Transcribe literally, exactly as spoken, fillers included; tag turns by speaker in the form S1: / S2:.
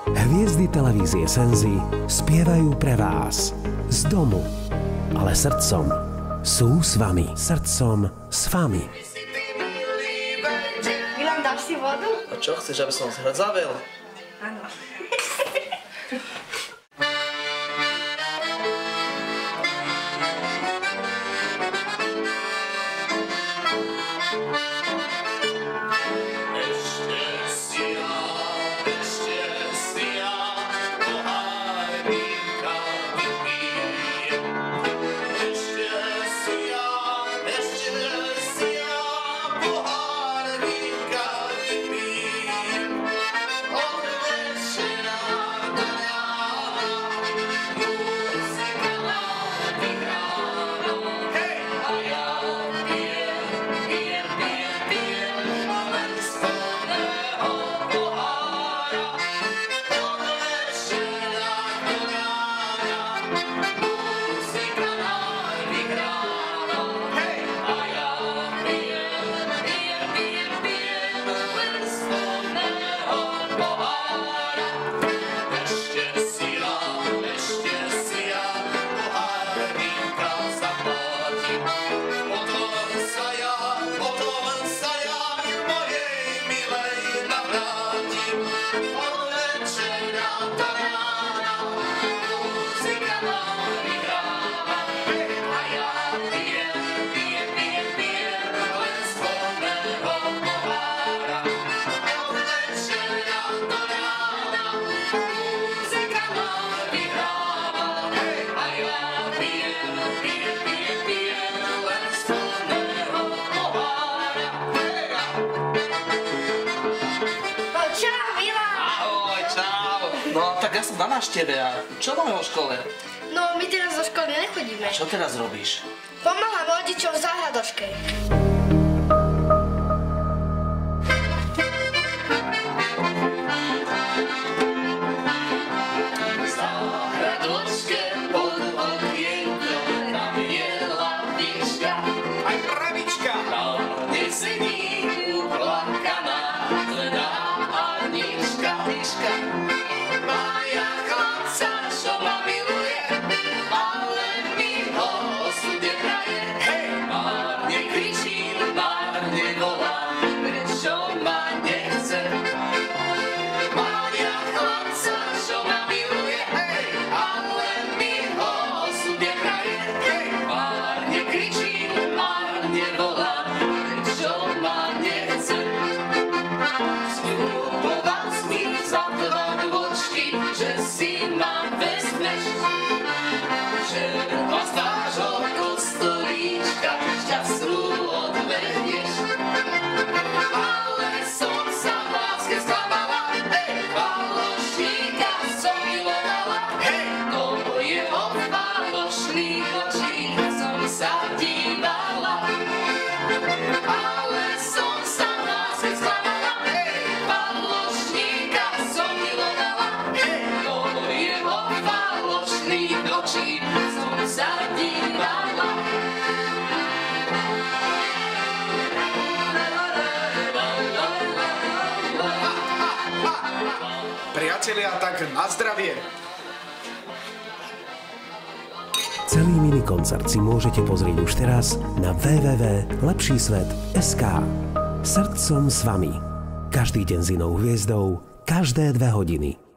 S1: Hviezdy televízie Senzy spievajú pre vás z domu, ale srdcom sú s vami. Srdcom s vami.
S2: Milan, dáš si vodu?
S3: A čo chceš, aby som sa zavel?
S2: Áno.
S3: Tak ja som na návšteve a čo máme vo škole?
S2: No, my teraz do školy nechodíme.
S3: A čo teraz robíš?
S2: Pomáham rodičom v záhradoške.
S4: Priatelia, tak na zdravie!
S1: Celý minikoncert si môžete pozrieť už teraz na w w w bodka lepší svet bodka es ká. Srdcom s vami. Každý deň s inou hviezdou, každé dve hodiny.